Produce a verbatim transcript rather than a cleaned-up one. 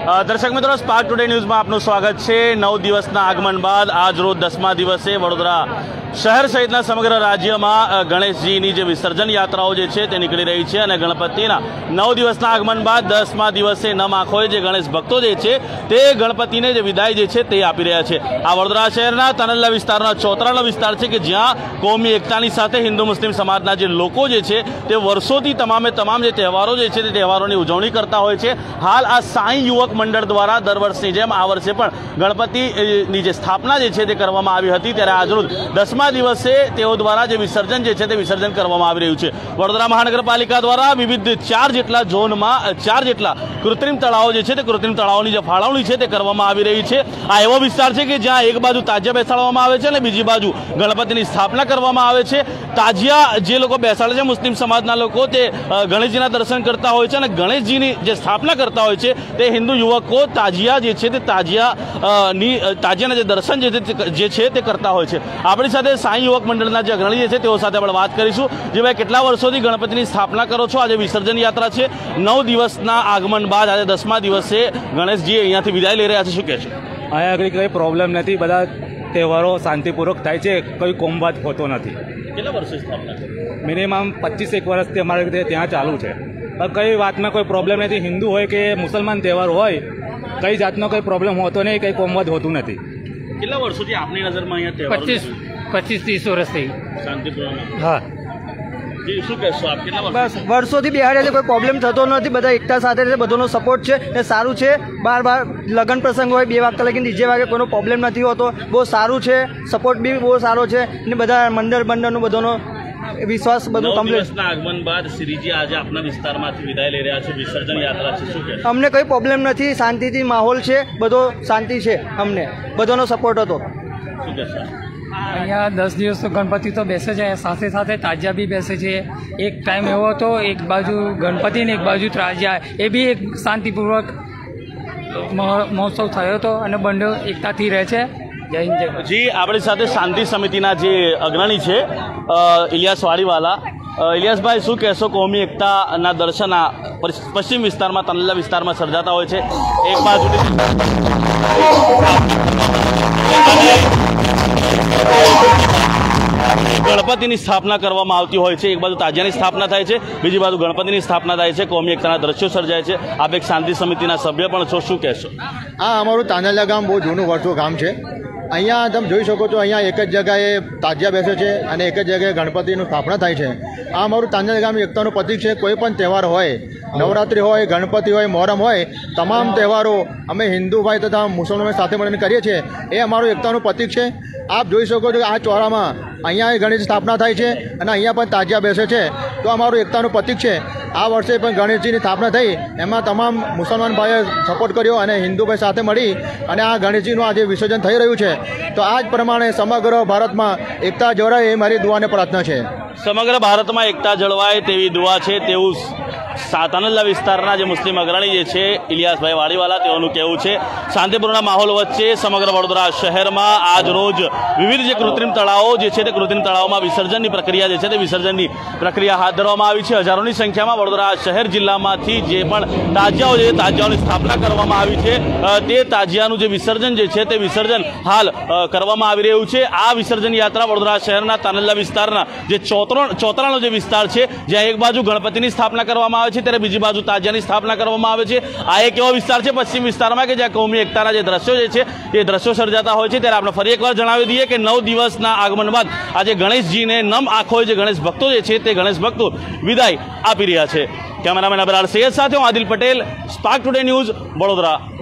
દર્શક મિત્રો, spark today ન્યૂઝમાં આપનું સ્વાગત છે। નવ દિવસના આગમન બાદ આજ રોજ દસમા દિવસે વડોદરા શહેર સહિતના સમગ્ર રાજ્યમાં ગણેશજીની જે વિસર્જન યાત્રાઓ જે છે તે નીકળી રહી છે અને ગણપતિના નવ દિવસના આગમન બાદ દસમા દિવસે નમ આંખોએ જે ગણેશ ભક્તો જે છે તે ગણપતિને જે વિદાય જે છે તે આપી રહ્યા છે। આ વડોદરા શહેરના તાનલ્લા વિસ્તારના ચોતરાનો વિસ્તાર છે કે જ્યાં કોમી એકતાની સાથે હિન્દુ મુસ્લિમ સમાજના જે લોકો જે છે તે વર્ષોથી તમામે તમામ જે તહેવારો જે છે તે તહેવારોની ઉજવણી કરતા હોય છે। હાલ આ સાંઈ યુવક મંડળ દ્વારા દર વર્ષની જેમ આ વર્ષે પણ ગણપતિની જે સ્થાપના જે છે તે કરવામાં આવી હતી, ત્યારે આજરોજ દસમા દિવસે તેઓ દ્વારા જે વિસર્જન જે છે તે વિસર્જન કરવામાં આવી રહ્યું છે। વડોદરા મહાનગરપાલિકા દ્વારા વિવિધ ચાર જેટલા ઝોનમાં ચાર જેટલા કૃત્રિમ તળાવો જે છે તે કૃત્રિમ તળાવોની જે ફાળવણી છે તે કરવામાં આવી રહી છે। આ એવો વિસ્તાર છે કે જ્યાં એક બાજુ તાજિયા બેસાડવામાં આવે છે અને બીજી બાજુ ગણપતિની સ્થાપના કરવામાં આવે છે। તાજિયા જે લોકો બેસાડે છે મુસ્લિમ સમાજના લોકો તે ગણેશજીના દર્શન કરતા હોય છે અને ગણેશજીની જે સ્થાપના કરતા હોય છે તે હિન્દુ યુવકો તાજિયા જે છે તે તાજિયાની તાજિયાના જે દર્શન જે છે તે કરતા હોય છે। આપણી સાથે સાંઈ યુવક મંડળના જે અગ્રણી જે છે તેઓ સાથે આપણે વાત કરીશું। જે ભાઈ, કેટલા વર્ષોથી ગણપતિની સ્થાપના કરો છો? આજે વિસર્જન યાત્રા છે, નવ દિવસના આગમન બાદ આજે દસમા દિવસે ગણેશજી અહીંયાથી વિદાય લઈ રહ્યા છે, શું કહે છે? અહીંયા આગળ કંઈ પ્રોબ્લેમ નથી, બધા તહેવારો શાંતિપૂર્વક થાય છે, કોઈ કોમવાદ હોતો નથી। કેટલા વર્ષોથી સ્થાપના છે? મિનિમમ પચીસ એક વર્ષથી અમારે ત્યાં ચાલુ છે, પણ કઈ વાતમાં કોઈ પ્રોબ્લેમ નથી। હિન્દુ હોય કે મુસલમાન તહેવાર હોય, કઈ જાતનો કોઈ પ્રોબ્લેમ હોતો નહીં, કંઈ કોમવાદ હોતું નથી। કેટલા વર્ષોથી આપની નજરમાં અહીંયા પચીસ પચીસ ત્રીસ વર્ષથી શાંતિપૂર્ણ? હા જી, શું કહેશો આપ? કેટલા બસ વર્ષોથી બિહાડે છે, કોઈ પ્રોબ્લેમ થતો નથી, બધા એકતા સાથે છે, બધાનો સપોર્ટ છે ને સારું છે। બાર બાર લગ્ન પ્રસંગ હોય, બે વાગતા લગીને ડીજે વાગે, કોઈનો પ્રોબ્લેમ નથી હોતો, બહુ સારું છે, સપોર્ટ બી બહુ સારો છે ને બધા મંડળ બંડળનું બધાનો વિશ્વાસ બધું કમ્પ્લીટ। આગમન બાદ શ્રીજી આજે આપના વિસ્તારમાંથી વિદાય લઈ રહ્યા છે, વિસર્જન યાત્રા છે, શું કહે? અમને કોઈ પ્રોબ્લેમ નથી, શાંતિથી માહોલ છે, બધો શાંતિ છે, અમને બધાનો સપોર્ટ હતો। શું કહેશો? અહીંયા દસ દિવસ તો ગણપતિ તો બેસે છે, સાથે સાથે તાજિયા બી બેસે છે। એક ટાઈમ એવો હતો, એક બાજુ ગણપતિ ને એક બાજુ તાજિયા, એ બી એક શાંતિપૂર્વક મહોત્સવ થયો હતો અને બંને એકતાથી રહે છે। જય હિન્દ જય ભારત। જી, આપણી સાથે શાંતિ સમિતિના જે અગ્રણી છે ઇલિયાસ વાડીવાલા। ઇલિયાસભાઈ, શું કહેશો? કોમી એકતાના દર્શન આ પશ્ચિમ વિસ્તારમાં તાનલ્લા વિસ્તારમાં સર્જાતા હોય છે, એક બાજુ ગણપતિની સ્થાપના કરવામાં આવતી હોય છે, એક બાજુ તાજિયાની સ્થાપના થાય છે, બીજી બાજુ ગણપતિની સ્થાપના થાય છે, કોમી એકતાના દ્રશ્યો સર્જાય છે। આપ એક શાંતિ સમિતિના સભ્ય પણ છો, શું કહેશો? આ અમારું તાનલ્લા ગામ બહુ જૂનું વર્ષો ગામ છે। અહીંયા તમે જોઈ શકો છો, અહીંયા એક જ જગ્યાએ તાજિયા બેસે છે અને એક જ જગ્યાએ ગણપતિનું સ્થાપના થાય છે। આ અમારું તાનલ્લા ગામ એકતાનું પ્રતીક છે। કોઈ પણ તહેવાર હોય, નવરાત્રિ હોય, ગણપતિ હોય, મોહરમ હોય, તમામ તહેવારો અમે હિન્દુ ભાઈ તથા મુસલમાનો સાથે મળીને કરીએ છીએ, એ અમારું એકતાનું પ્રતીક છે। આપ જોઈ શકો છો કે આ ચોરામાં અહીંયા ગણેશ સ્થાપના થાય છે અને અહીંયા પણ તાજિયા બેસે છે, તો અમારું એકતાનું પ્રતીક છે। આ વર્ષે પણ ગણેશજીની સ્થાપના થઈ, એમાં તમામ મુસલમાન ભાઈઓએ સપોર્ટ કર્યો અને હિન્દુ ભાઈ સાથે મળી અને આ ગણેશજીનું આજે વિસર્જન થઈ રહ્યું છે। તો આ જ પ્રમાણે સમગ્ર ભારતમાં એકતા જળવાય એ મારી દુઆને પ્રાર્થના છે। સમગ્ર ભારતમાં એકતા જળવાય તેવી દુઆ છે, તેવું તાનલ્લા વિસ્તારના જે મુસ્લિમ અગ્રણી જે છે ઇલિયાસભાઈ વાડીવાલા, તેઓનું કહેવું છે। શાંતિપૂર્ણ માહોલ વચ્ચે સમગ્ર વડોદરા શહેરમાં આજ રોજ વિવિધ જે કૃત્રિમ તળાવો જે છે તે કૃત્રિમ તળાવોમાં વિસર્જનની પ્રક્રિયા જે છે તે વિસર્જનની પ્રક્રિયા હાથ ધરવામાં આવી છે। હજારોની સંખ્યામાં વડોદરા શહેર જિલ્લામાંથી જે પણ તાજિયાઓ જે તાજિયાઓની સ્થાપના કરવામાં આવી છે તે તાજિયાનું જે વિસર્જન જે છે તે વિસર્જન હાલ કરવામાં આવી રહ્યું છે। આ વિસર્જન યાત્રા વડોદરા શહેરના તાનલ્લા વિસ્તારના જે ચોતરા ચોતરાનો જે વિસ્તાર છે, જ્યાં એક બાજુ ગણપતિની સ્થાપના કરવામાં આવે છે ત્યારે બીજી બાજુ તાજિયાની સ્થાપના કરવામાં આવે છે। આ એક એવો વિસ્તાર છે પશ્ચિમ વિસ્તારમાં કે જ્યાં કોમી એકતાના જે દ્રશ્યો જે છે એ દ્રશ્યો સર્જાતા હોય છે। ત્યારે આપણે ફરી એકવાર જણાવી દઈએ કે નવ દિવસના આગમન બાદ આજે ગણેશજીને નમ આંખોએ જે ગણેશ ભક્તો જે છે તે ગણેશ ભક્તો વિદાય આપી રહ્યા છે। કેમેરામેન અબરાર સૈયદ સાથે હું Adil Patel, Spark Today News, Vadodara.